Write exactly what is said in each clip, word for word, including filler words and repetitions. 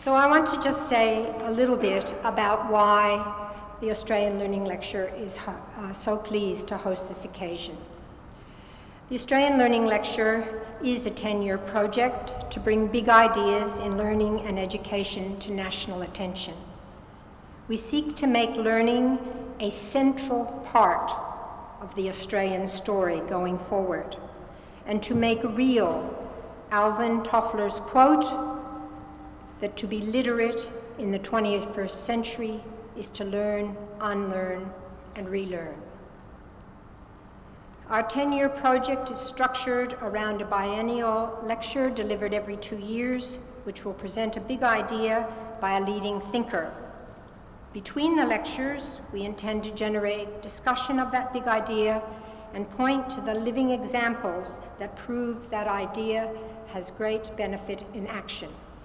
So I want to just say a little bit about why the Australian Learning Lecture is uh, so pleased to host this occasion. The Australian Learning Lecture is a ten-year project to bring big ideas in learning and education to national attention. We seek to make learning a central part of the Australian story going forward, and to make real Alvin Toffler's quote that to be literate in the twenty-first century is to learn, unlearn, and relearn. Our ten-year project is structured around a biennial lecture delivered every two years, which will present a big idea by a leading thinker. Between the lectures, we intend to generate discussion of that big idea and point to the living examples that prove that idea has great benefit in action.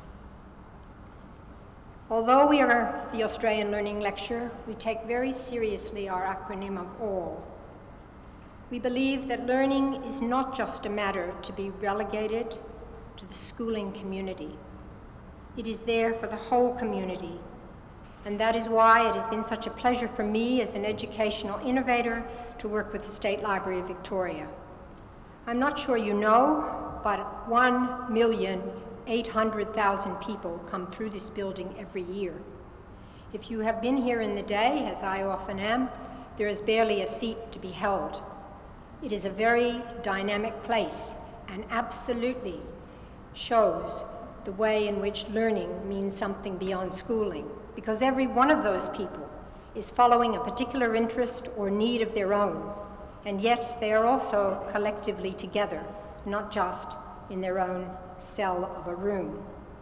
Although we are the Australian Learning Lecture, we take very seriously our acronym of ALL. We believe that learning is not just a matter to be relegated to the schooling community. It is there for the whole community, and that is why it has been such a pleasure for me as an educational innovator to work with the State Library of Victoria. I'm not sure you know, but one million eight hundred thousand people come through this building every year. If you have been here in the day, as I often am, there is barely a seat to be held. It is a very dynamic place and absolutely shows the way in which learning means something beyond schooling, because every one of those people is following a particular interest or need of their own, and yet they are also collectively together, not just in their own cell of a room.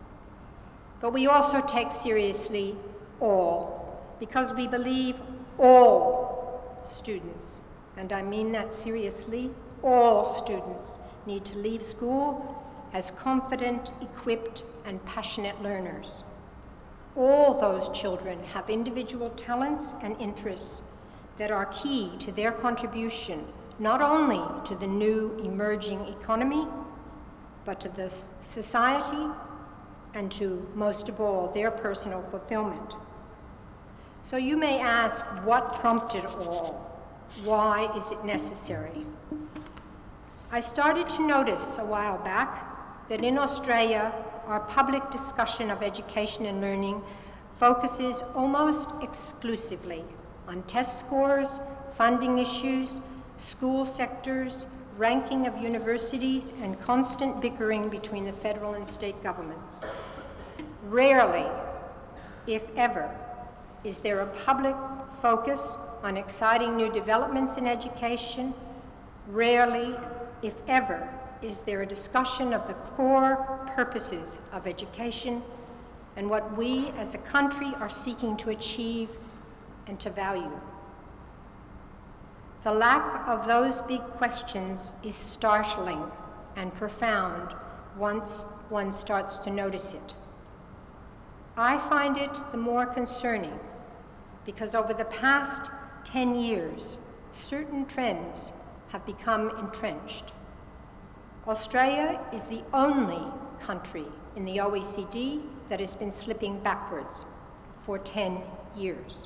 But we also take seriously all, because we believe all students, and I mean that seriously, all students need to leave school as confident, equipped, and passionate learners. All those children have individual talents and interests that are key to their contribution, not only to the new emerging economy, but to the society, and to, most of all, their personal fulfillment. So you may ask, what prompted all? Why is it necessary? I started to notice a while back that in Australia, our public discussion of education and learning focuses almost exclusively on test scores, funding issues, school sectors, ranking of universities, and constant bickering between the federal and state governments. Rarely, if ever, is there a public focus on exciting new developments in education. Rarely, if ever, is there a discussion of the core purposes of education and what we as a country are seeking to achieve and to value. The lack of those big questions is startling and profound once one starts to notice it. I find it the more concerning because over the past ten years, certain trends have become entrenched. Australia is the only country in the O E C D that has been slipping backwards for ten years.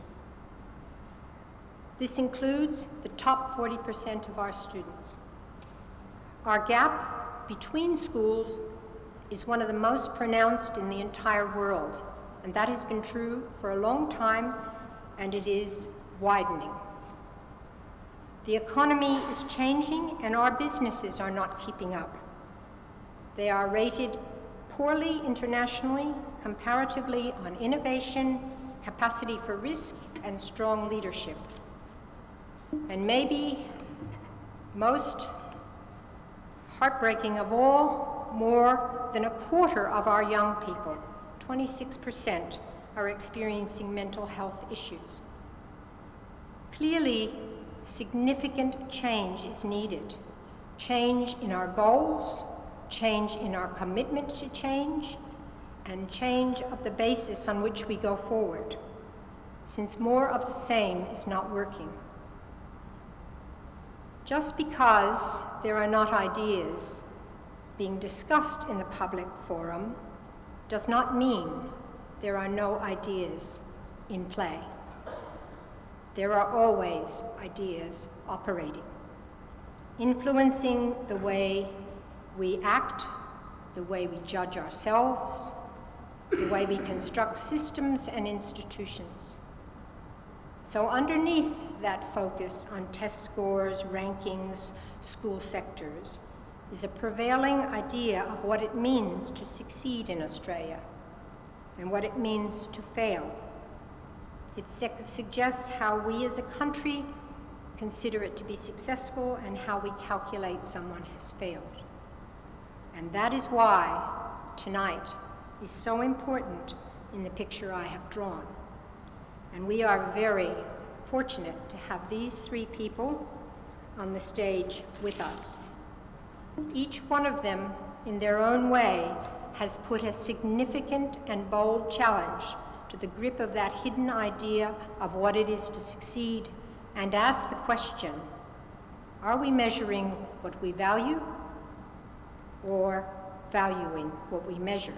This includes the top forty percent of our students. Our gap between schools is one of the most pronounced in the entire world, and that has been true for a long time, and it is widening. The economy is changing, and our businesses are not keeping up. They are rated poorly internationally, comparatively on innovation, capacity for risk, and strong leadership. And maybe most heartbreaking of all, more than a quarter of our young people, twenty-six percent, are experiencing mental health issues. Clearly, significant change is needed. Change in our goals, change in our commitment to change, and change of the basis on which we go forward, since more of the same is not working. Just because there are not ideas being discussed in the public forum does not mean there are no ideas in play. There are always ideas operating, influencing the way we act, the way we judge ourselves, the way we construct systems and institutions. So underneath that focus on test scores, rankings, school sectors, is a prevailing idea of what it means to succeed in Australia and what it means to fail. It suggests how we as a country consider it to be successful and how we calculate someone has failed. And that is why tonight is so important in the picture I have drawn. And we are very fortunate to have these three people on the stage with us. Each one of them, in their own way, has put a significant and bold challenge to the grip of that hidden idea of what it is to succeed, and asked the question, are we measuring what we value or valuing what we measure?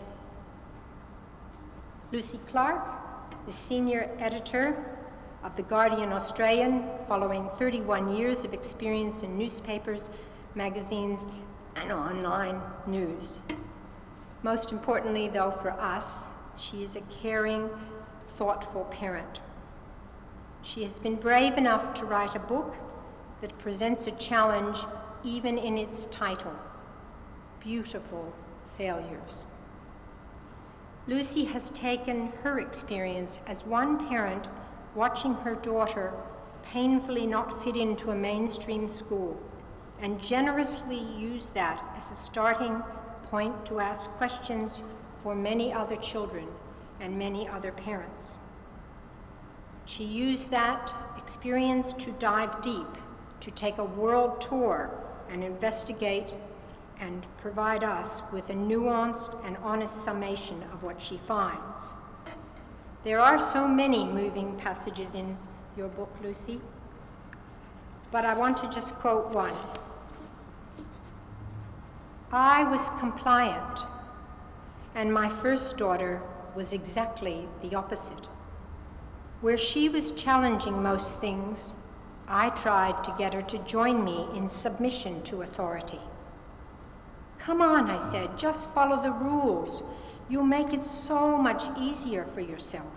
Lucy Clark is senior editor of The Guardian Australian, following thirty-one years of experience in newspapers, magazines, and online news. Most importantly, though, for us, she is a caring, thoughtful parent. She has been brave enough to write a book that presents a challenge even in its title, Beautiful Failures. Lucy has taken her experience as one parent watching her daughter painfully not fit into a mainstream school and generously used that as a starting point to ask questions for many other children and many other parents. She used that experience to dive deep, to take a world tour and investigate and provide us with a nuanced and honest summation of what she finds. There are so many moving passages in your book, Lucy, but I want to just quote one. I was compliant, and my first daughter was exactly the opposite. Where she was challenging most things, I tried to get her to join me in submission to authority. Come on, I said, just follow the rules. You'll make it so much easier for yourself.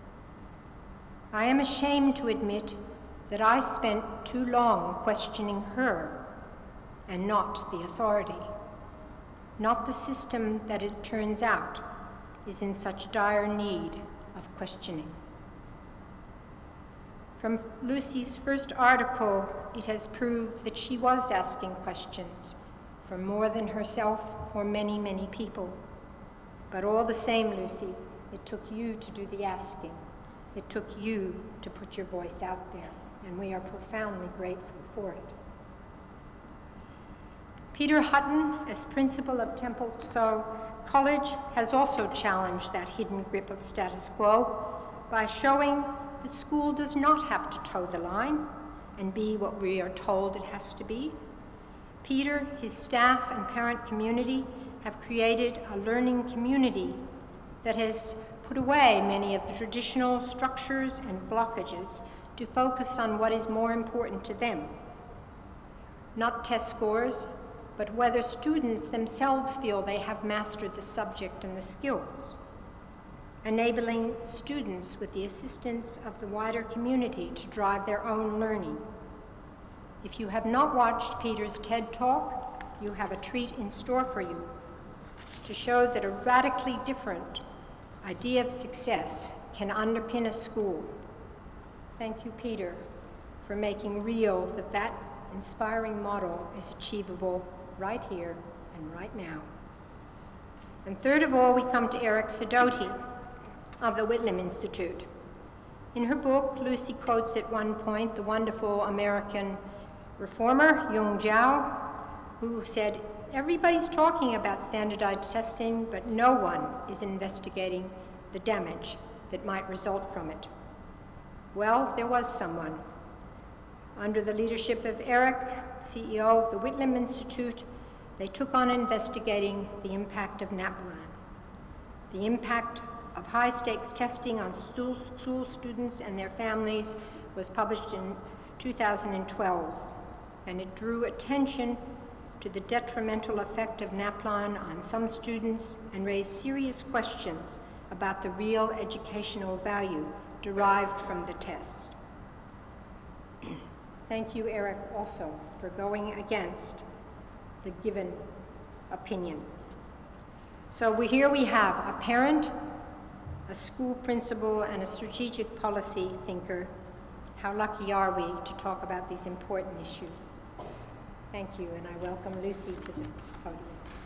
I am ashamed to admit that I spent too long questioning her and not the authority, not the system that it turns out is in such dire need of questioning. From Lucy's first article, it has proved that she was asking questions for more than herself, for many, many people. But all the same, Lucy, it took you to do the asking. It took you to put your voice out there, and we are profoundly grateful for it. Peter Hutton, as principal of Templestowe College, has also challenged that hidden grip of status quo by showing that school does not have to toe the line and be what we are told it has to be. Peter, his staff, and parent community have created a learning community that has put away many of the traditional structures and blockages to focus on what is more important to them. Not test scores, but whether students themselves feel they have mastered the subject and the skills, enabling students with the assistance of the wider community to drive their own learning. If you have not watched Peter's TED Talk, you have a treat in store for you to show that a radically different idea of success can underpin a school. Thank you, Peter, for making real that that inspiring model is achievable right here and right now. And third of all, we come to Eric Sidoti of the Whitlam Institute. In her book, Lucy quotes at one point the wonderful American reformer, Jung Zhao, who said, everybody's talking about standardized testing, but no one is investigating the damage that might result from it. Well, there was someone. Under the leadership of Eric, C E O of the Whitlam Institute, they took on investigating the impact of NAPLAN, the impact of high-stakes testing on school, school students and their families was published in two thousand twelve, and it drew attention to the detrimental effect of NAPLAN on some students and raised serious questions about the real educational value derived from the test. Thank you, Eric, also, for going against the given opinion. So we, here we have a parent, a school principal, and a strategic policy thinker. How lucky are we to talk about these important issues? Thank you, and I welcome Lucy to the podium.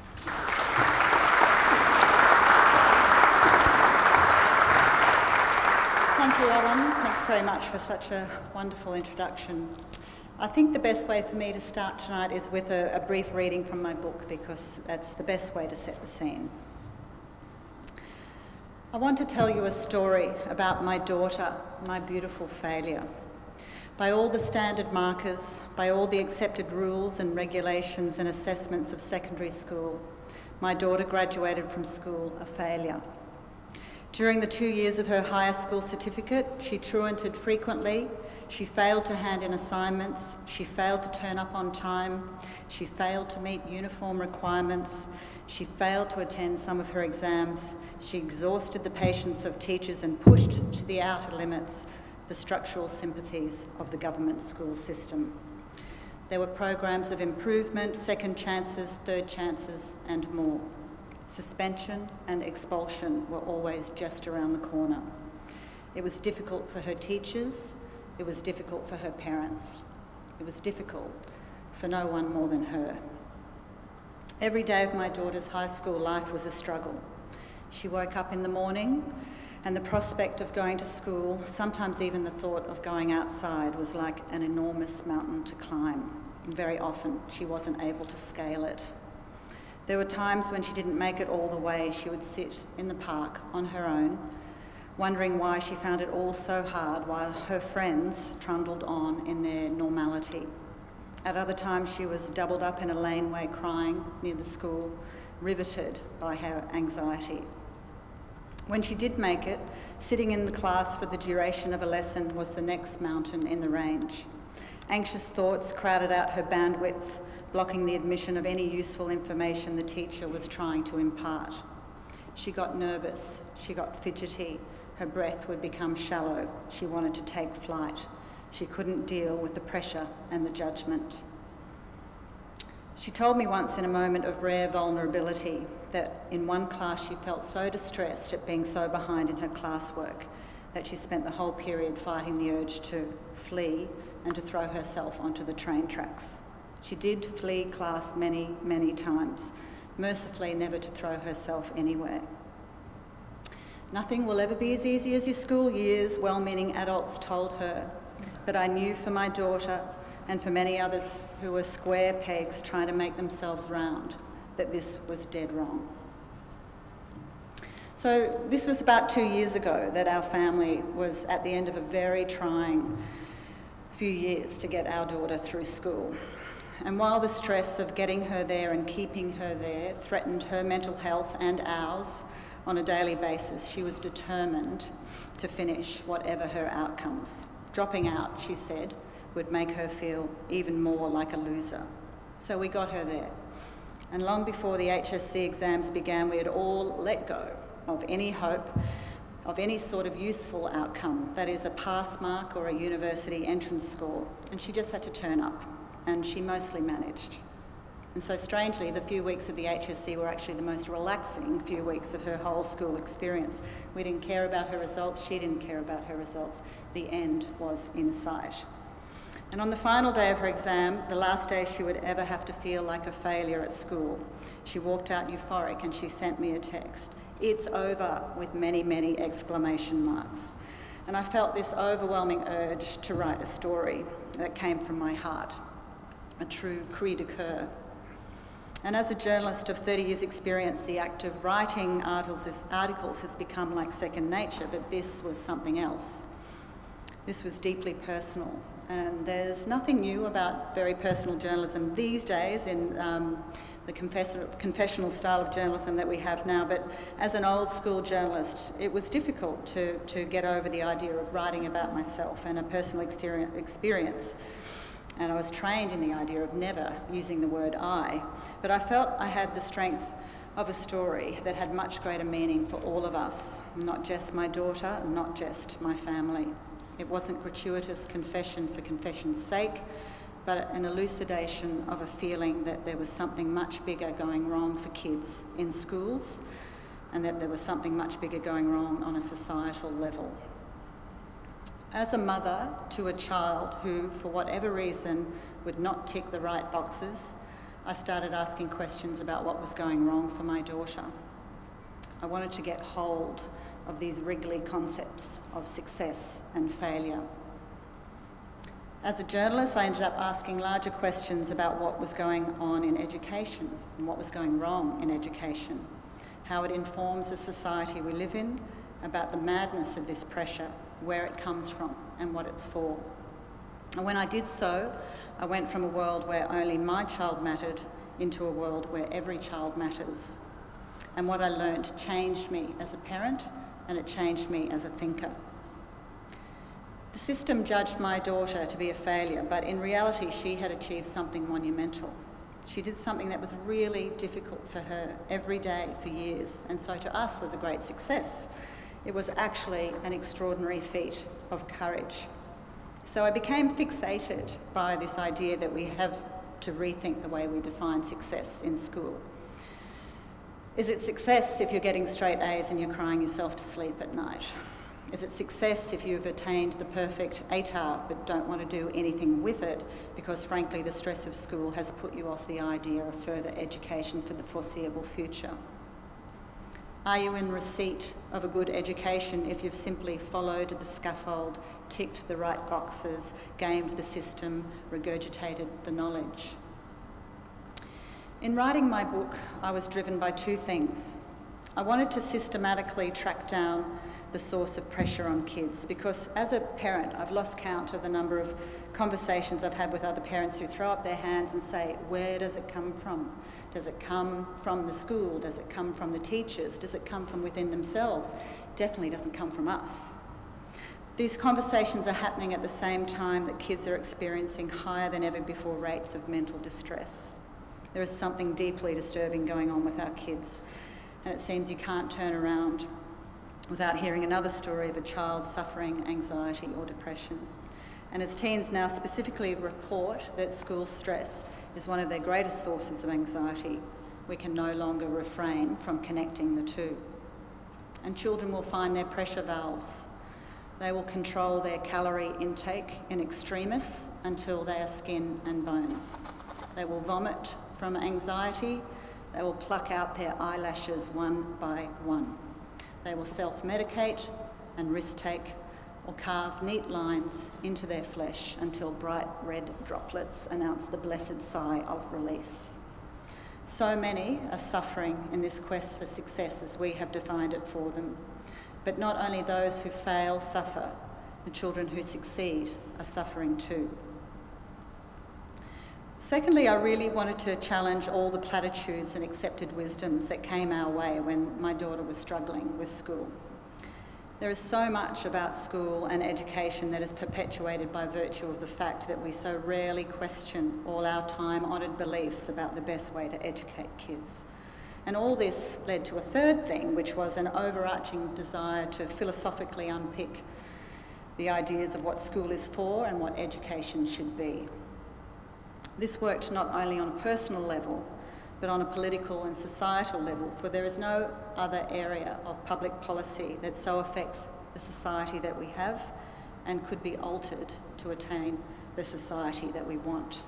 Thank you, Ellen. Thanks very much for such a wonderful introduction. I think the best way for me to start tonight is with a, a brief reading from my book, because that's the best way to set the scene. I want to tell you a story about my daughter, my beautiful failure. By all the standard markers, by all the accepted rules and regulations and assessments of secondary school, my daughter graduated from school a failure. During the two years of her higher school certificate, she truanted frequently, she failed to hand in assignments, she failed to turn up on time, she failed to meet uniform requirements, she failed to attend some of her exams, she exhausted the patience of teachers and pushed to the outer limits the structural sympathies of the government school system. There were programs of improvement, second chances, third chances, and more. Suspension and expulsion were always just around the corner. It was difficult for her teachers, it was difficult for her parents. It was difficult for no one more than her. Every day of my daughter's high school life was a struggle. She woke up in the morning, and the prospect of going to school, sometimes even the thought of going outside, was like an enormous mountain to climb. And very often she wasn't able to scale it. There were times when she didn't make it all the way. She would sit in the park on her own, wondering why she found it all so hard while her friends trundled on in their normality. At other times she was doubled up in a laneway crying near the school, riveted by her anxiety. When she did make it, sitting in the class for the duration of a lesson was the next mountain in the range. Anxious thoughts crowded out her bandwidth, blocking the admission of any useful information the teacher was trying to impart. She got nervous, she got fidgety, her breath would become shallow, she wanted to take flight. She couldn't deal with the pressure and the judgment. She told me once in a moment of rare vulnerability that in one class she felt so distressed at being so behind in her classwork that she spent the whole period fighting the urge to flee and to throw herself onto the train tracks. She did flee class many, many times, mercifully never to throw herself anywhere. Nothing will ever be as easy as your school years, well-meaning adults told her, but I knew for my daughter and for many others who were square pegs trying to make themselves round, that this was dead wrong. So this was about two years ago that our family was at the end of a very trying few years to get our daughter through school. And while the stress of getting her there and keeping her there threatened her mental health and ours on a daily basis, she was determined to finish whatever her outcomes. Dropping out, she said, would make her feel even more like a loser. So we got her there. And long before the H S C exams began, we had all let go of any hope of any sort of useful outcome, that is a pass mark or a university entrance score. And she just had to turn up, and she mostly managed. And so strangely, the few weeks of the H S C were actually the most relaxing few weeks of her whole school experience. We didn't care about her results, she didn't care about her results. The end was in sight. And on the final day of her exam, the last day she would ever have to feel like a failure at school, she walked out euphoric and she sent me a text. "It's over," with many, many exclamation marks. And I felt this overwhelming urge to write a story that came from my heart, a true cri de coeur. And as a journalist of thirty years experience, the act of writing articles, articles has become like second nature, but this was something else. This was deeply personal. And there's nothing new about very personal journalism these days in um, the confessional style of journalism that we have now, but as an old school journalist, it was difficult to, to get over the idea of writing about myself and a personal experience. And I was trained in the idea of never using the word I, but I felt I had the strength of a story that had much greater meaning for all of us, not just my daughter, not just my family. It wasn't gratuitous confession for confession's sake, but an elucidation of a feeling that there was something much bigger going wrong for kids in schools, and that there was something much bigger going wrong on a societal level. As a mother to a child who, for whatever reason, would not tick the right boxes, I started asking questions about what was going wrong for my daughter. I wanted to get hold of these wriggly concepts of success and failure. As a journalist, I ended up asking larger questions about what was going on in education and what was going wrong in education, how it informs the society we live in, about the madness of this pressure, where it comes from and what it's for. And when I did so, I went from a world where only my child mattered into a world where every child matters. And what I learned changed me as a parent, and it changed me as a thinker. The system judged my daughter to be a failure, but in reality she had achieved something monumental. She did something that was really difficult for her every day for years, and so to us was a great success. It was actually an extraordinary feat of courage. So I became fixated by this idea that we have to rethink the way we define success in school. Is it success if you're getting straight A's and you're crying yourself to sleep at night? Is it success if you've attained the perfect A T A R but don't want to do anything with it because, frankly, the stress of school has put you off the idea of further education for the foreseeable future? Are you in receipt of a good education if you've simply followed the scaffold, ticked the right boxes, gamed the system, regurgitated the knowledge? In writing my book, I was driven by two things. I wanted to systematically track down the source of pressure on kids, because as a parent, I've lost count of the number of conversations I've had with other parents who throw up their hands and say, where does it come from? Does it come from the school? Does it come from the teachers? Does it come from within themselves? It definitely doesn't come from us. These conversations are happening at the same time that kids are experiencing higher than ever before rates of mental distress. There is something deeply disturbing going on with our kids, and it seems you can't turn around without hearing another story of a child suffering anxiety or depression. And as teens now specifically report that school stress is one of their greatest sources of anxiety, we can no longer refrain from connecting the two. And children will find their pressure valves. They will control their calorie intake in extremis until they are skin and bones. They will vomit from anxiety. They will pluck out their eyelashes one by one. They will self-medicate and risk-take, or carve neat lines into their flesh until bright red droplets announce the blessed sigh of release. So many are suffering in this quest for success as we have defined it for them. But not only those who fail suffer, the children who succeed are suffering too. Secondly, I really wanted to challenge all the platitudes and accepted wisdoms that came our way when my daughter was struggling with school. There is so much about school and education that is perpetuated by virtue of the fact that we so rarely question all our time-honoured beliefs about the best way to educate kids. And all this led to a third thing, which was an overarching desire to philosophically unpick the ideas of what school is for and what education should be. This worked not only on a personal level, but on a political and societal level, for there is no other area of public policy that so affects the society that we have and could be altered to attain the society that we want.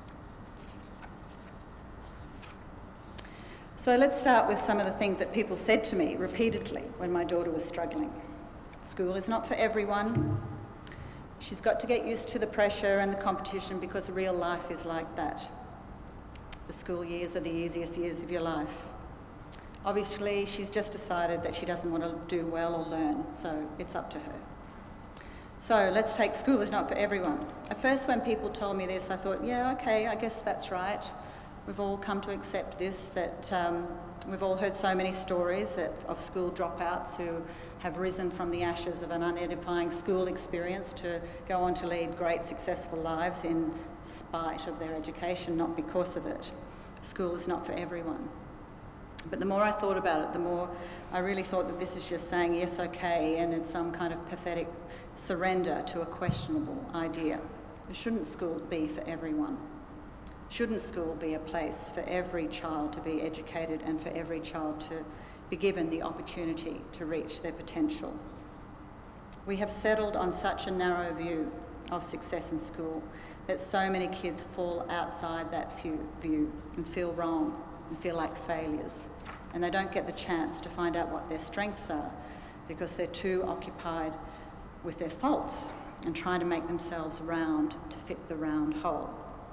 So let's start with some of the things that people said to me repeatedly when my daughter was struggling. School is not for everyone. She's got to get used to the pressure and the competition because real life is like that. The school years are the easiest years of your life. Obviously, she's just decided that she doesn't want to do well or learn, so it's up to her. So let's take school is not for everyone. At first, when people told me this, I thought, yeah, okay, I guess that's right. We've all come to accept this, that um, we've all heard so many stories that, of school dropouts who have risen from the ashes of an unedifying school experience to go on to lead great successful lives in spite of their education, not because of it. School is not for everyone. But the more I thought about it, the more I really thought that this is just saying yes, okay, and it's some kind of pathetic surrender to a questionable idea. Shouldn't school be for everyone? Shouldn't school be a place for every child to be educated and for every child to be given the opportunity to reach their potential? We have settled on such a narrow view of success in school that so many kids fall outside that view and feel wrong and feel like failures. And they don't get the chance to find out what their strengths are because they're too occupied with their faults and trying to make themselves round to fit the round hole.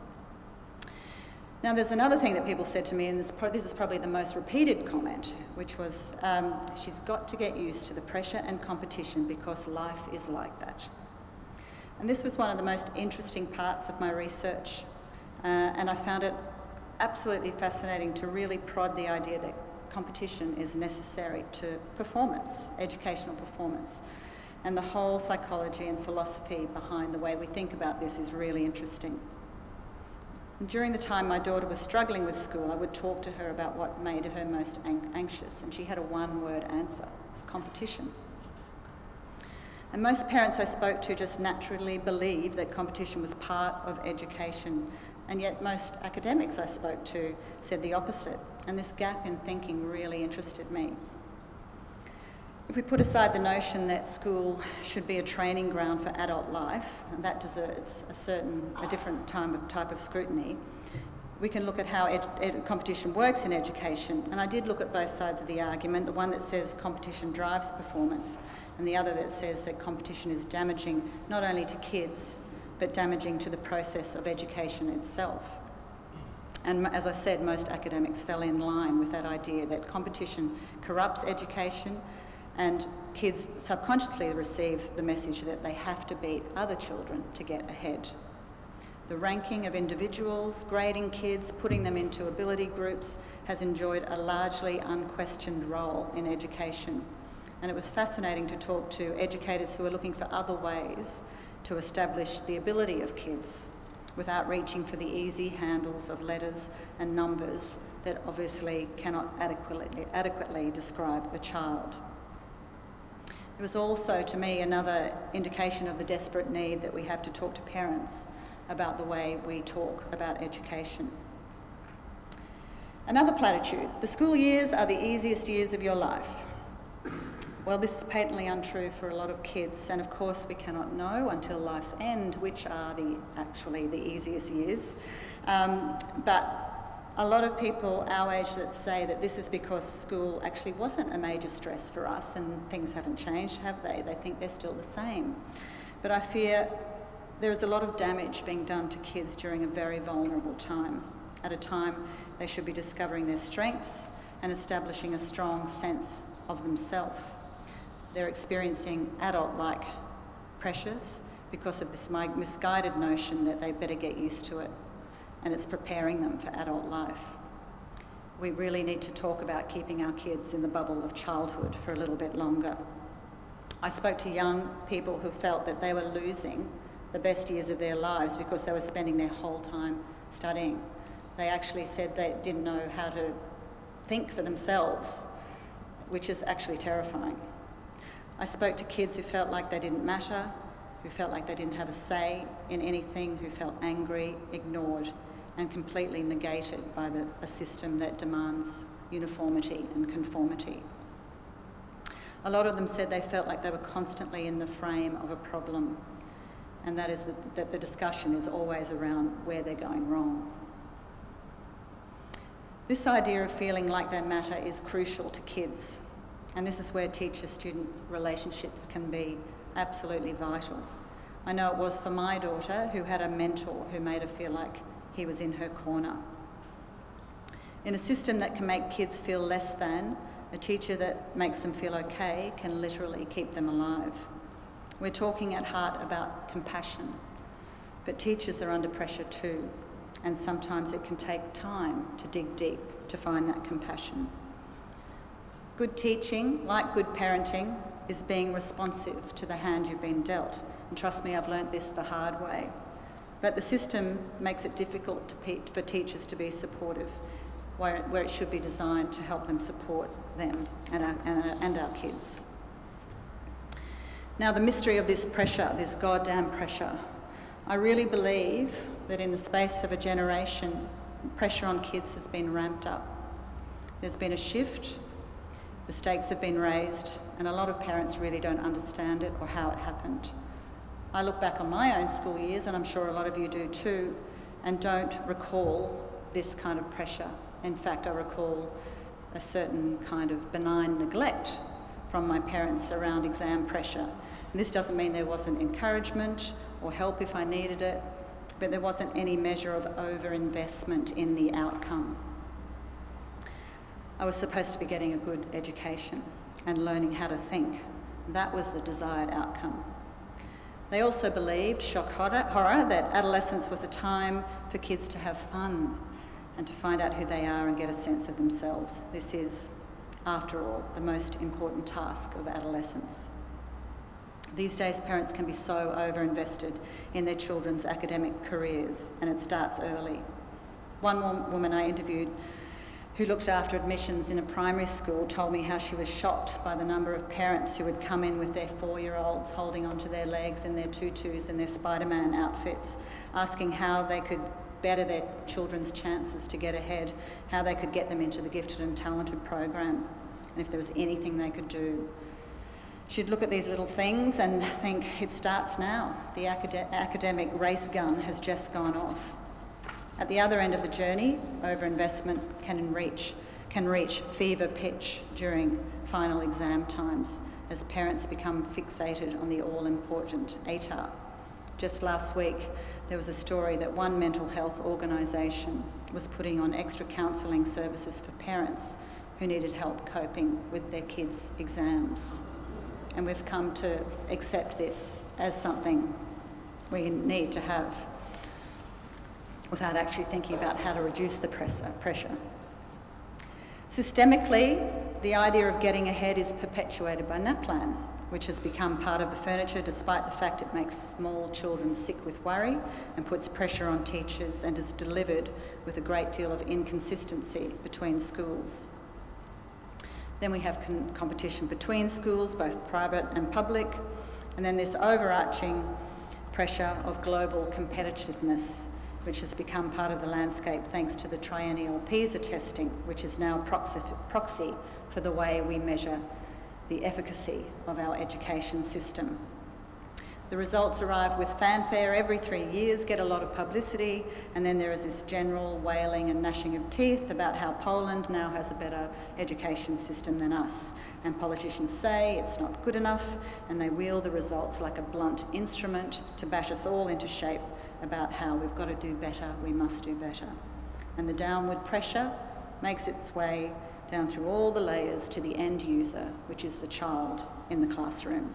Now, there's another thing that people said to me, and this, pro this is probably the most repeated comment, which was, um, she's got to get used to the pressure and competition because life is like that. And this was one of the most interesting parts of my research, uh, and I found it absolutely fascinating to really prod the idea that competition is necessary to performance, educational performance. And the whole psychology and philosophy behind the way we think about this is really interesting. And during the time my daughter was struggling with school, I would talk to her about what made her most an anxious, and she had a one-word answer: it's competition. And most parents I spoke to just naturally believed that competition was part of education, and yet most academics I spoke to said the opposite, and this gap in thinking really interested me. If we put aside the notion that school should be a training ground for adult life, and that deserves a certain, a different type of, type of scrutiny, we can look at how ed ed competition works in education. And I did look at both sides of the argument, the one that says competition drives performance, and the other that says that competition is damaging not only to kids, but damaging to the process of education itself. And as I said, most academics fell in line with that idea that competition corrupts education, and kids subconsciously receive the message that they have to beat other children to get ahead. The ranking of individuals, grading kids, putting them into ability groups has enjoyed a largely unquestioned role in education. And it was fascinating to talk to educators who are looking for other ways to establish the ability of kids without reaching for the easy handles of letters and numbers that obviously cannot adequately, adequately describe a child. It was also, to me, another indication of the desperate need that we have to talk to parents about the way we talk about education. Another platitude: the school years are the easiest years of your life. Well, this is patently untrue for a lot of kids, and of course we cannot know until life's end which are the, actually the easiest years. Um, but a lot of people our age that say that this is because school actually wasn't a major stress for us and things haven't changed, have they? They think they're still the same. But I fear there is a lot of damage being done to kids during a very vulnerable time, at a time they should be discovering their strengths and establishing a strong sense of themselves. They're experiencing adult-like pressures because of this misguided notion that they better get used to it, and it's preparing them for adult life. We really need to talk about keeping our kids in the bubble of childhood for a little bit longer. I spoke to young people who felt that they were losing the best years of their lives because they were spending their whole time studying. They actually said they didn't know how to think for themselves, which is actually terrifying. I spoke to kids who felt like they didn't matter, who felt like they didn't have a say in anything, who felt angry, ignored, and completely negated by the, a system that demands uniformity and conformity. A lot of them said they felt like they were constantly in the frame of a problem, and that is that, that the discussion is always around where they're going wrong. This idea of feeling like they matter is crucial to kids, and this is where teacher-student relationships can be absolutely vital. I know it was for my daughter, who had a mentor who made her feel like he was in her corner. In a system that can make kids feel less than, a teacher that makes them feel okay can literally keep them alive. We're talking at heart about compassion, but teachers are under pressure too. and sometimes it can take time to dig deep to find that compassion. Good teaching, like good parenting, is being responsive to the hand you've been dealt. And trust me, I've learnt this the hard way. But the system makes it difficult to pe- for teachers to be supportive, where it, where it should be designed to help them support them and our, and, our, and our kids. Now, the mystery of this pressure, this goddamn pressure, I really believe that in the space of a generation, pressure on kids has been ramped up. There's been a shift, the stakes have been raised, and a lot of parents really don't understand it or how it happened. I look back on my own school years, and I'm sure a lot of you do too, and don't recall this kind of pressure. In fact, I recall a certain kind of benign neglect from my parents around exam pressure. And this doesn't mean there wasn't encouragement or help if I needed it, but there wasn't any measure of over-investment in the outcome. I was supposed to be getting a good education and learning how to think. That was the desired outcome. They also believed, shock horror, horror, that adolescence was a time for kids to have fun and to find out who they are and get a sense of themselves. This is, after all, the most important task of adolescence. These days, parents can be so over-invested in their children's academic careers, and it starts early. One woman I interviewed who looked after admissions in a primary school told me how she was shocked by the number of parents who would come in with their four-year-olds holding onto their legs in their tutus and their Spider-Man outfits, asking how they could better their children's chances to get ahead, how they could get them into the gifted and talented program, and if there was anything they could do. She'd look at these little things and think, it starts now. The acad- academic race gun has just gone off. At the other end of the journey, overinvestment can reach, can reach fever pitch during final exam times as parents become fixated on the all-important A T A R. Just last week, there was a story that one mental health organisation was putting on extra counselling services for parents who needed help coping with their kids' exams. And we've come to accept this as something we need to have without actually thinking about how to reduce the pressure. Systemically, the idea of getting ahead is perpetuated by NAPLAN, which has become part of the furniture despite the fact it makes small children sick with worry and puts pressure on teachers and is delivered with a great deal of inconsistency between schools. Then we have con- competition between schools, both private and public, and then this overarching pressure of global competitiveness, which has become part of the landscape thanks to the triennial PISA testing, which is now proxy, proxy for the way we measure the efficacy of our education system. The results arrive with fanfare every three years, get a lot of publicity, and then there is this general wailing and gnashing of teeth about how Poland now has a better education system than us. And politicians say it's not good enough, and they wield the results like a blunt instrument to bash us all into shape about how we've got to do better, we must do better. And the downward pressure makes its way down through all the layers to the end user, which is the child in the classroom.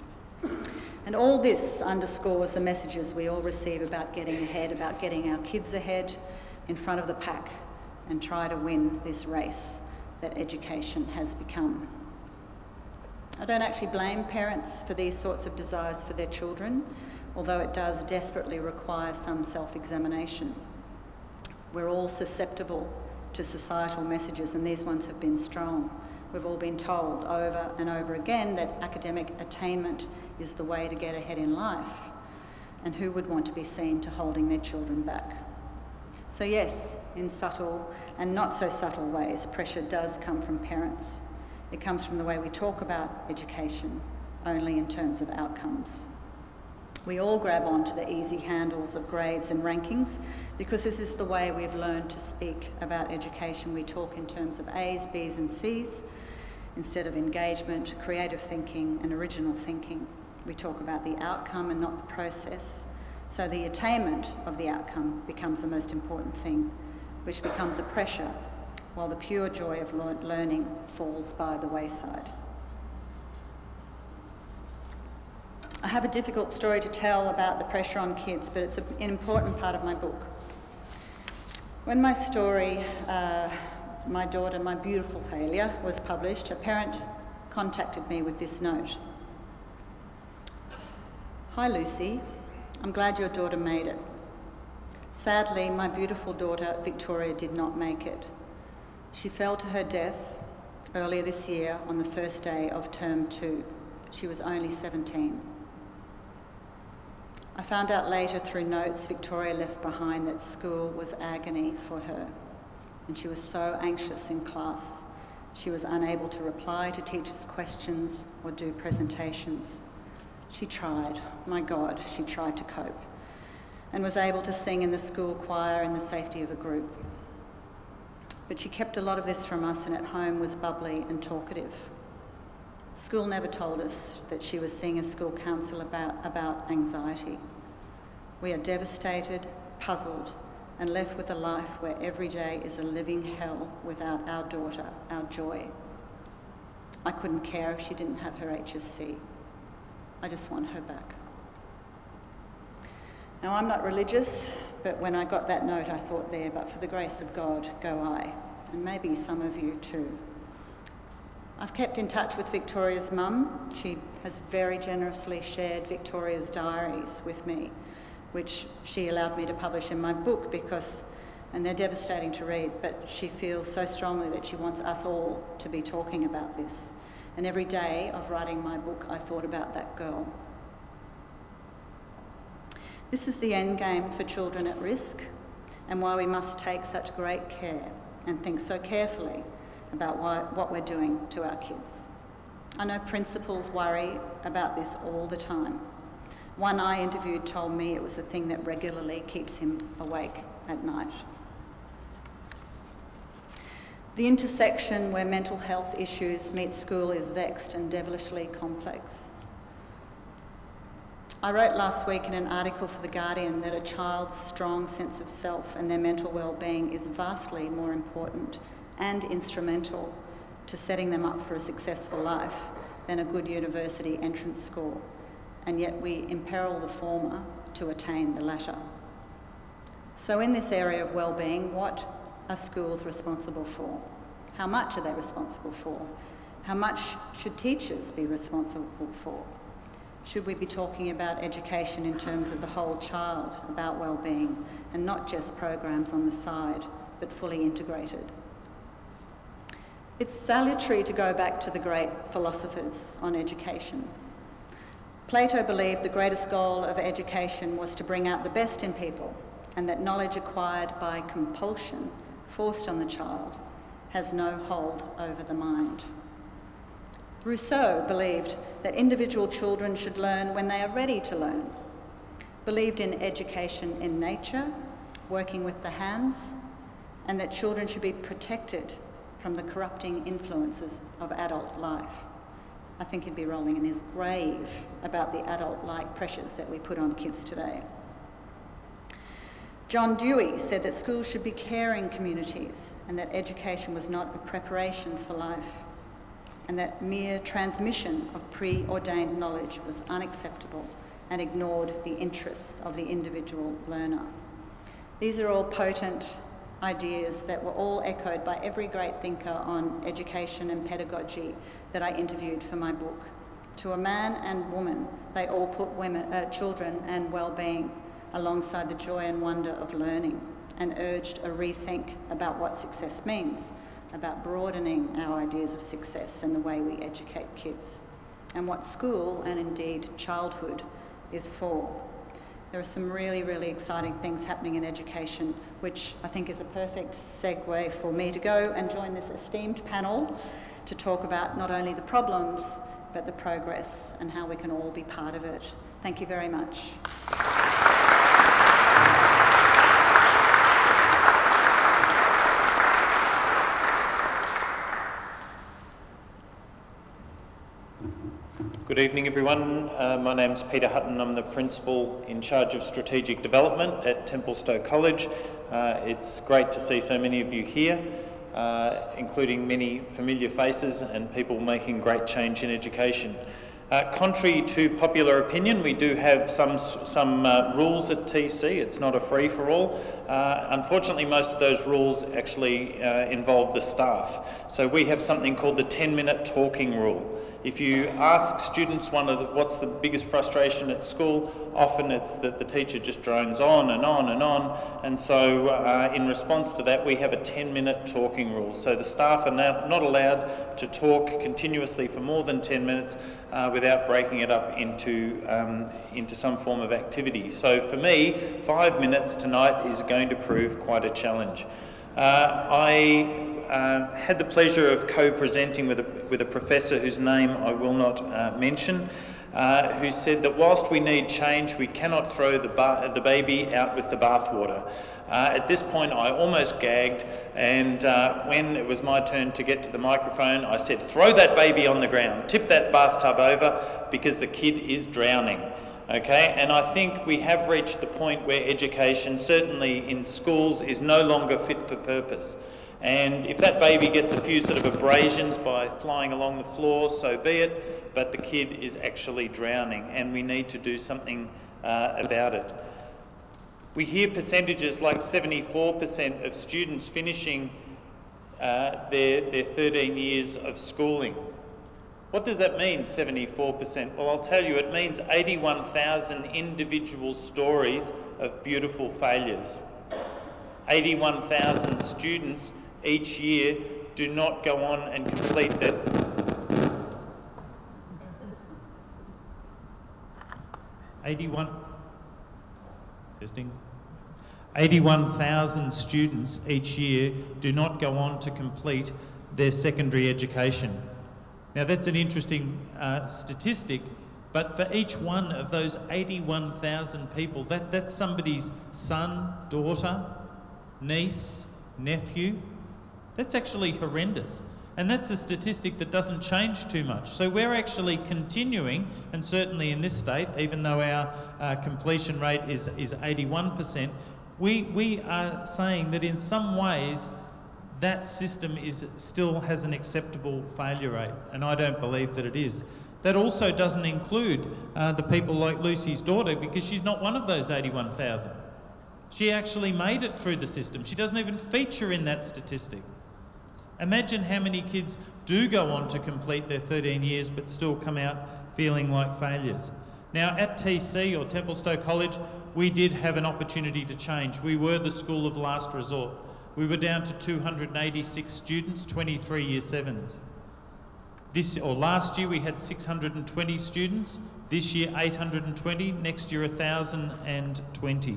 And all this underscores the messages we all receive about getting ahead, about getting our kids ahead in front of the pack and try to win this race that education has become. I don't actually blame parents for these sorts of desires for their children, although it does desperately require some self-examination. We're all susceptible to societal messages, and these ones have been strong. We've all been told over and over again that academic attainment is the way to get ahead in life, and who would want to be seen to holding their children back? So yes, in subtle and not so subtle ways, pressure does come from parents. It comes from the way we talk about education, only in terms of outcomes. We all grab onto the easy handles of grades and rankings because this is the way we've learned to speak about education. We talk in terms of A's, B's and C's instead of engagement, creative thinking and original thinking. We talk about the outcome and not the process. So the attainment of the outcome becomes the most important thing, which becomes a pressure, while the pure joy of learning falls by the wayside. I have a difficult story to tell about the pressure on kids, but it's an important part of my book. When my story, uh, My Daughter, My Beautiful Failure, was published, a parent contacted me with this note. Hi Lucy, I'm glad your daughter made it. Sadly, my beautiful daughter Victoria did not make it. She fell to her death earlier this year on the first day of term two. She was only seventeen. I found out later through notes Victoria left behind that school was agony for her, and she was so anxious in class. She was unable to reply to teachers' questions or do presentations. She tried, my God, she tried to cope, and was able to sing in the school choir in the safety of a group. But she kept a lot of this from us and at home was bubbly and talkative. School never told us that she was seeing a school counsellor about, about anxiety. We are devastated, puzzled, and left with a life where every day is a living hell without our daughter, our joy. I couldn't care if she didn't have her H S C. I just want her back. Now, I'm not religious, but when I got that note, I thought there, but for the grace of God, go I, and maybe some of you too. I've kept in touch with Victoria's mum. She has very generously shared Victoria's diaries with me, which she allowed me to publish in my book because, and they're devastating to read, but she feels so strongly that she wants us all to be talking about this. And every day of writing my book, I thought about that girl. This is the end game for children at risk, and why we must take such great care and think so carefully about why, what we're doing to our kids. I know principals worry about this all the time. One I interviewed told me it was the thing that regularly keeps him awake at night. The intersection where mental health issues meet school is vexed and devilishly complex. I wrote last week in an article for The Guardian that a child's strong sense of self and their mental well-being is vastly more important and instrumental to setting them up for a successful life than a good university entrance score, and yet we imperil the former to attain the latter. So in this area of well-being, what are schools responsible for? How much are they responsible for? How much should teachers be responsible for? Should we be talking about education in terms of the whole child, about well-being, and not just programs on the side, but fully integrated? It's salutary to go back to the great philosophers on education. Plato believed the greatest goal of education was to bring out the best in people, and that knowledge acquired by compulsion, forced on the child, has no hold over the mind. Rousseau believed that individual children should learn when they are ready to learn, believed in education in nature, working with the hands, and that children should be protected from the corrupting influences of adult life. I think he'd be rolling in his grave about the adult-like pressures that we put on kids today. John Dewey said that schools should be caring communities and that education was not a preparation for life, and that mere transmission of preordained knowledge was unacceptable and ignored the interests of the individual learner. These are all potent ideas that were all echoed by every great thinker on education and pedagogy that I interviewed for my book. To a man and woman, they all put women, uh, children and well-being alongside the joy and wonder of learning, and urged a rethink about what success means, about broadening our ideas of success and the way we educate kids, and what school, and indeed childhood, is for. There are some really, really exciting things happening in education, which I think is a perfect segue for me to go and join this esteemed panel to talk about not only the problems, but the progress and how we can all be part of it. Thank you very much. Good evening, everyone. Uh, my name's Peter Hutton. I'm the Principal in charge of Strategic Development at Templestowe College. Uh, it's great to see so many of you here, uh, including many familiar faces and people making great change in education. Uh, contrary to popular opinion, we do have some, some uh, rules at T C. It's not a free-for-all. Uh, unfortunately, most of those rules actually uh, involve the staff. So we have something called the ten minute talking rule. If you ask students one of the, what's the biggest frustration at school, often it's that the teacher just drones on and on and on. And so uh, in response to that, we have a ten minute talking rule. So the staff are now not allowed to talk continuously for more than ten minutes uh, without breaking it up into, um, into some form of activity. So for me, five minutes tonight is going to prove quite a challenge. Uh, I Uh, had the pleasure of co-presenting with a, with a professor whose name I will not uh, mention, uh, who said that whilst we need change, we cannot throw the, ba the baby out with the bathwater. Uh, at this point, I almost gagged, and uh, when it was my turn to get to the microphone, I said, throw that baby on the ground, tip that bathtub over, because the kid is drowning. Okay, and I think we have reached the point where education, certainly in schools, is no longer fit for purpose. And if that baby gets a few sort of abrasions by flying along the floor, so be it, but the kid is actually drowning, and we need to do something uh, about it. We hear percentages like seventy-four percent of students finishing uh, their, their thirteen years of schooling. What does that mean, seventy-four percent? Well, I'll tell you, it means eighty-one thousand individual stories of beautiful failures. eighty-one thousand students each year do not go on and complete that. eighty-one, testing. eighty-one thousand students each year do not go on to complete their secondary education. Now that's an interesting uh, statistic, but for each one of those eighty-one thousand people, that, that's somebody's son, daughter, niece, nephew. That's actually horrendous. And that's a statistic that doesn't change too much. So we're actually continuing, and certainly in this state, even though our uh, completion rate is, is eighty-one percent, we, we are saying that in some ways that system is, still has an acceptable failure rate, and I don't believe that it is. That also doesn't include uh, the people like Lucy's daughter, because she's not one of those eighty-one thousand. She actually made it through the system. She doesn't even feature in that statistic. Imagine how many kids do go on to complete their thirteen years but still come out feeling like failures. Now at T C, or Templestowe College, we did have an opportunity to change. We were the school of last resort. We were down to two hundred eighty-six students, twenty-three year sevens. This, or last year we had six hundred twenty students, this year eight hundred twenty, next year one thousand twenty.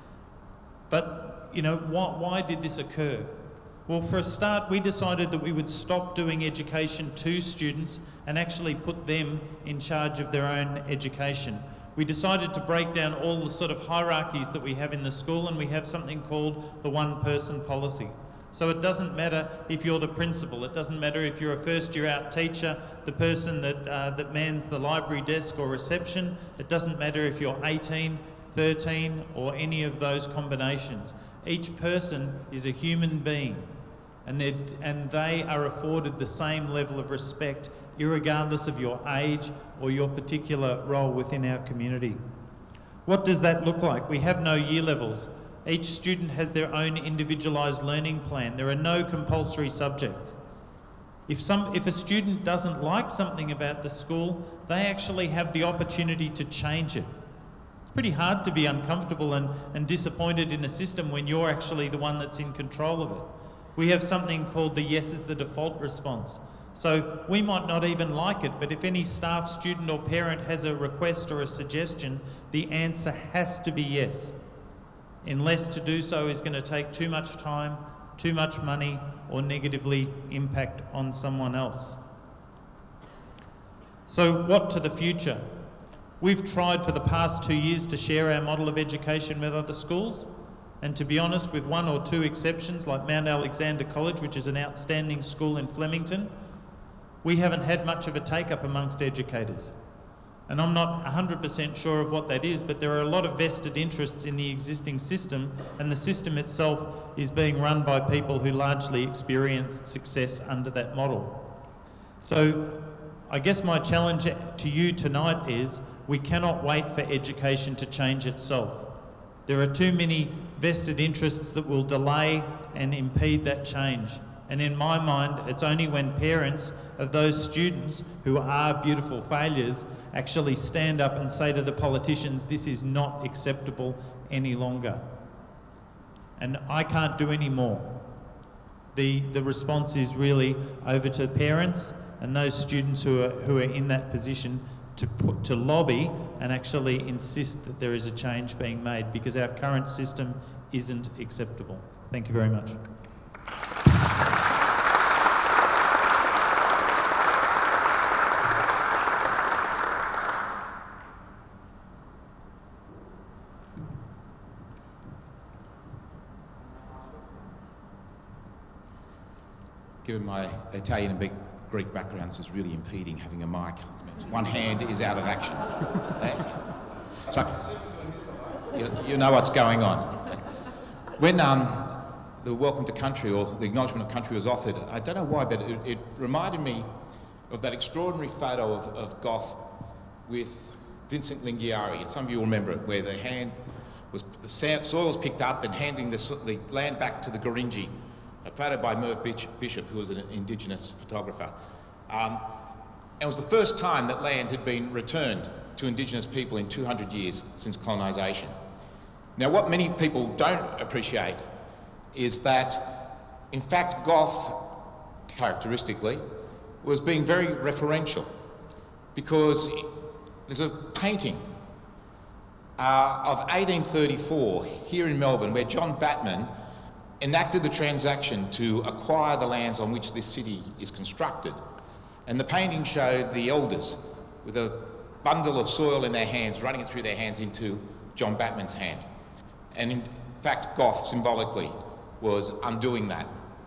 But, you know, why, why did this occur? Well, for a start, we decided that we would stop doing education to students and actually put them in charge of their own education. We decided to break down all the sort of hierarchies that we have in the school, and we have something called the one-person policy. So it doesn't matter if you're the principal, it doesn't matter if you're a first-year-out teacher, the person that, uh, that mans the library desk or reception, it doesn't matter if you're eighteen, thirteen, or any of those combinations. Each person is a human being, and, and they are afforded the same level of respect irregardless of your age or your particular role within our community. What does that look like? We have no year levels. Each student has their own individualised learning plan. There are no compulsory subjects. If, some, if a student doesn't like something about the school, they actually have the opportunity to change it. Pretty hard to be uncomfortable and, and disappointed in a system when you're actually the one that's in control of it. We have something called the yes is the default response. So we might not even like it, but if any staff, student or parent has a request or a suggestion, the answer has to be yes, unless to do so is going to take too much time, too much money, or negatively impact on someone else. So what to the future? We've tried for the past two years to share our model of education with other schools, and to be honest, with one or two exceptions, like Mount Alexander College, which is an outstanding school in Flemington, we haven't had much of a take-up amongst educators. And I'm not one hundred percent sure of what that is, but there are a lot of vested interests in the existing system, and the system itself is being run by people who largely experienced success under that model. So I guess my challenge to you tonight is we cannot wait for education to change itself. There are too many vested interests that will delay and impede that change. And in my mind, it's only when parents of those students who are beautiful failures actually stand up and say to the politicians, this is not acceptable any longer. And I can't do any more. The, the response is really over to parents and those students who are, who are in that position to, put, to lobby and actually insist that there is a change being made, because our current system isn't acceptable. Thank you very much. Given my Italian and Greek backgrounds, is really impeding having a mic. One hand is out of action. So, you, you know what's going on. When um, the welcome to country, or the acknowledgement of country, was offered, I don't know why, but it, it reminded me of that extraordinary photo of, of Gough with Vincent Lingiari, and some of you will remember it, where the hand was, the soil was picked up and handing the, the land back to the Gurindji. A photo by Merv Bishop, who was an Indigenous photographer. Um, it was the first time that land had been returned to Indigenous people in two hundred years since colonisation. Now, what many people don't appreciate is that, in fact, Gough, characteristically, was being very referential, because there's a painting uh, of eighteen thirty-four here in Melbourne where John Batman enacted the transaction to acquire the lands on which this city is constructed. And the painting showed the elders with a bundle of soil in their hands, running it through their hands into John Batman's hand. And in fact, Gough symbolically was undoing that.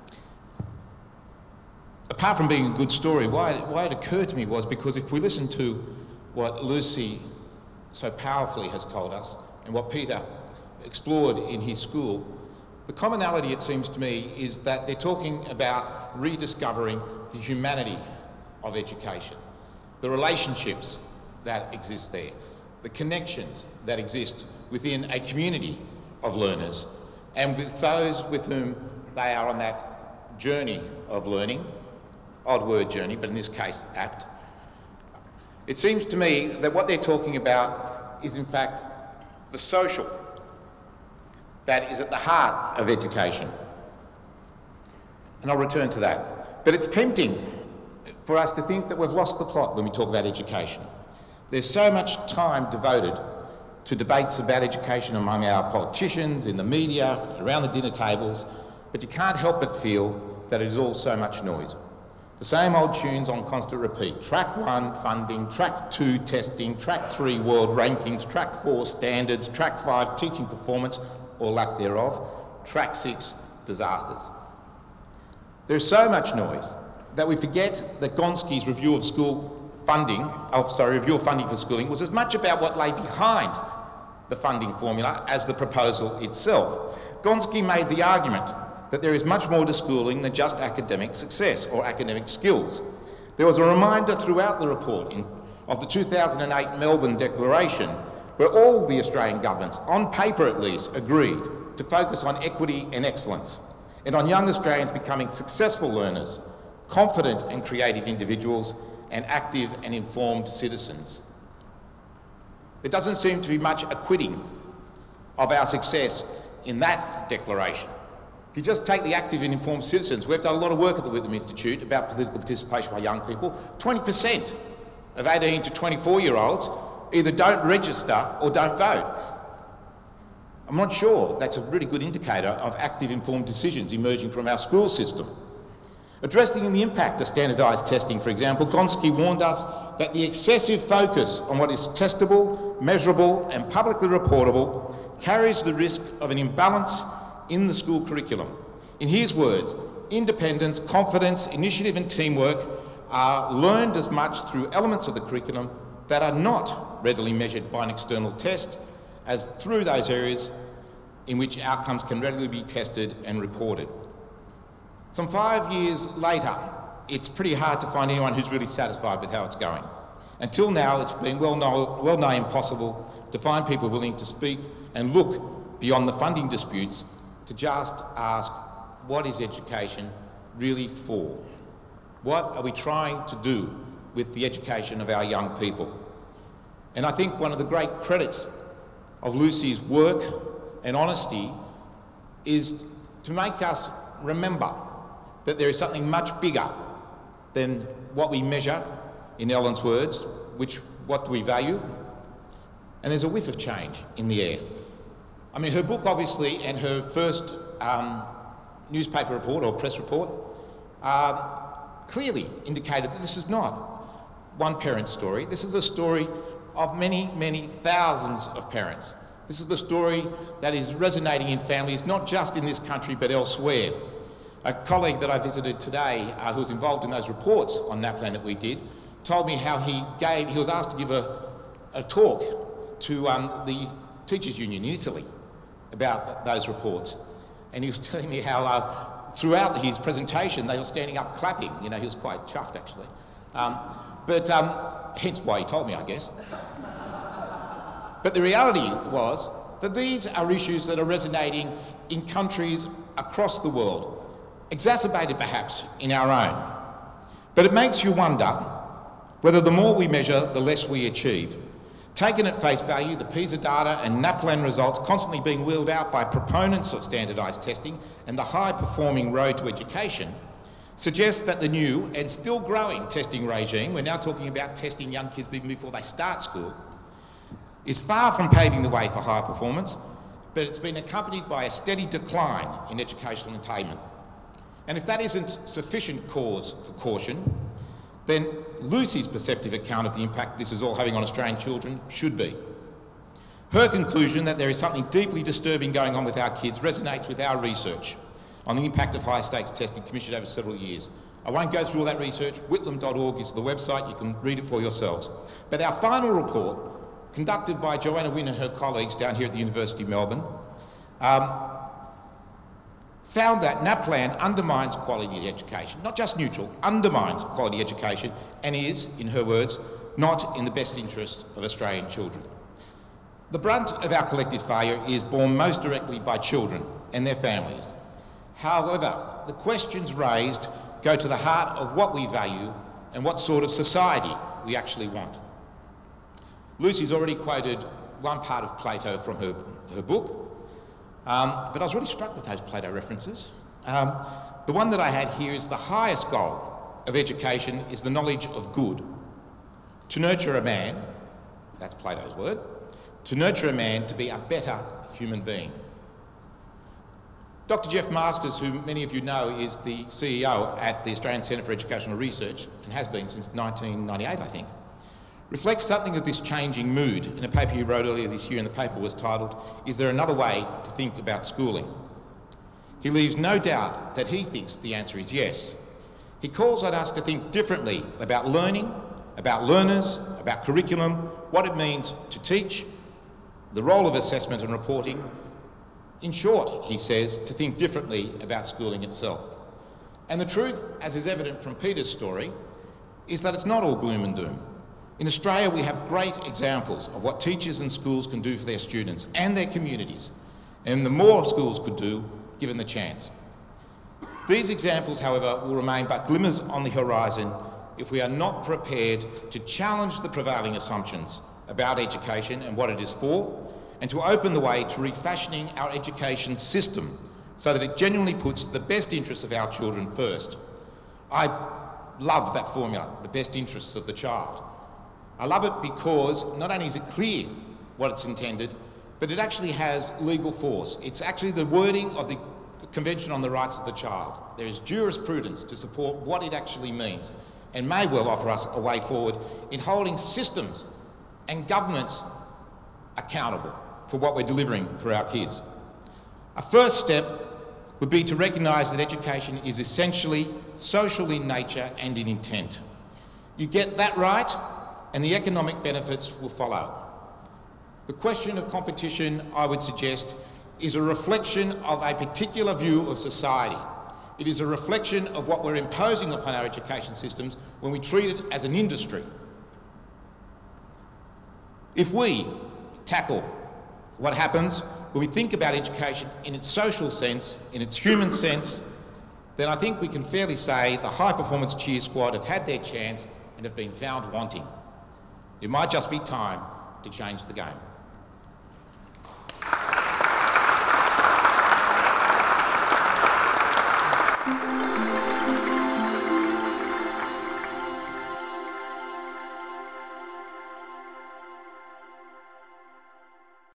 Apart from being a good story, why, why it occurred to me was because if we listen to what Lucy so powerfully has told us, and what Peter explored in his school, the commonality, it seems to me, is that they're talking about rediscovering the humanity of education, the relationships that exist there, the connections that exist within a community of learners, and with those with whom they are on that journey of learning, odd word journey, but in this case apt. It seems to me that what they're talking about is in fact the social that is at the heart of education. And I'll return to that. But it's tempting for us to think that we've lost the plot when we talk about education. There's so much time devoted to debates about education among our politicians, in the media, around the dinner tables, but you can't help but feel that it is all so much noise. The same old tunes on constant repeat. Track one, funding. Track two, testing. Track three, world rankings. Track four, standards. Track five, teaching performance, or lack thereof. Track six, disasters. There's so much noise that we forget that Gonski's review of school funding, oh, sorry, review of funding for schooling was as much about what lay behind the funding formula as the proposal itself. Gonski made the argument that there is much more to schooling than just academic success or academic skills. There was a reminder throughout the report in, of the two thousand eight Melbourne Declaration, where all the Australian governments, on paper at least, agreed to focus on equity and excellence, and on young Australians becoming successful learners, confident and creative individuals, and active and informed citizens. There doesn't seem to be much acquitting of our success in that declaration. If you just take the active and informed citizens, we've done a lot of work at the Whitlam Institute about political participation by young people. twenty percent of eighteen to twenty-four year olds either don't register or don't vote. I'm not sure that's a really good indicator of active informed decisions emerging from our school system. Addressing the impact of standardised testing, for example, Gonski warned us that the excessive focus on what is testable, measurable and publicly reportable carries the risk of an imbalance in the school curriculum. In his words, independence, confidence, initiative and teamwork are learned as much through elements of the curriculum that are not readily measured by an external test as through those areas in which outcomes can readily be tested and reported. Some five years later, it's pretty hard to find anyone who's really satisfied with how it's going. Until now, it's been well known, well nigh impossible to find people willing to speak and look beyond the funding disputes to just ask, what is education really for? What are we trying to do with the education of our young people? And I think one of the great credits of Lucy's work and honesty is to make us remember that there is something much bigger than what we measure, in Ellen's words, which what do we value? And there's a whiff of change in the air. I mean, her book obviously, and her first um, newspaper report or press report, uh, clearly indicated that this is not one parent's story. This is a story of many, many thousands of parents. This is the story that is resonating in families, not just in this country, but elsewhere. A colleague that I visited today, uh, who was involved in those reports on NAPLAN that we did, told me how he gave, he was asked to give a, a talk to um, the Teachers Union in Italy about those reports. And he was telling me how uh, throughout his presentation, they were standing up clapping. You know, he was quite chuffed, actually. Um, but um, hence why he told me, I guess. But the reality was that these are issues that are resonating in countries across the world, exacerbated perhaps in our own. But it makes you wonder whether the more we measure, the less we achieve. Taken at face value, the PISA data and NAPLAN results constantly being wheeled out by proponents of standardised testing and the high-performing road to education suggests that the new and still growing testing regime, we're now talking about testing young kids even before they start school, is far from paving the way for higher performance, but it's been accompanied by a steady decline in educational attainment. And if that isn't sufficient cause for caution, then Lucy's perceptive account of the impact this is all having on Australian children should be. Her conclusion that there is something deeply disturbing going on with our kids resonates with our research on the impact of high-stakes testing commissioned over several years. I won't go through all that research. Whitlam dot org is the website. You can read it for yourselves. But our final report, conducted by Joanna Wynne and her colleagues down here at the University of Melbourne, um, found that NAPLAN undermines quality education, not just neutral, undermines quality education, and is, in her words, not in the best interest of Australian children. The brunt of our collective failure is borne most directly by children and their families. However, the questions raised go to the heart of what we value and what sort of society we actually want. Lucy's already quoted one part of Plato from her, her book, um, but I was really struck with those Plato references. Um, the one that I had here is the highest goal of education is the knowledge of good. To nurture a man, that's Plato's word, to nurture a man to be a better human being. Doctor Jeff Masters, who many of you know is the C E O at the Australian Centre for Educational Research, and has been since nineteen ninety-eight, I think, reflects something of this changing mood in a paper he wrote earlier this year, and the paper was titled, "Is There Another Way to Think About Schooling?" He leaves no doubt that he thinks the answer is yes. He calls on us to think differently about learning, about learners, about curriculum, what it means to teach, the role of assessment and reporting. In short, he says, to think differently about schooling itself. And the truth, as is evident from Peter's story, is that it's not all gloom and doom. In Australia, we have great examples of what teachers and schools can do for their students and their communities, and the more schools could do, given the chance. These examples, however, will remain but glimmers on the horizon if we are not prepared to challenge the prevailing assumptions about education and what it is for, and to open the way to refashioning our education system so that it genuinely puts the best interests of our children first. I love that formula, the best interests of the child. I love it because not only is it clear what it's intended, but it actually has legal force. It's actually the wording of the Convention on the Rights of the Child. There is jurisprudence to support what it actually means and may well offer us a way forward in holding systems and governments accountable for what we're delivering for our kids. A first step would be to recognise that education is essentially social in nature and in intent. You get that right, and the economic benefits will follow. The question of competition, I would suggest, is a reflection of a particular view of society, It is a reflection of what we're imposing upon our education systems when we treat it as an industry. If we tackle what happens when we think about education in its social sense, in its human sense, then I think we can fairly say the high-performance cheer squad have had their chance and have been found wanting. It might just be time to change the game.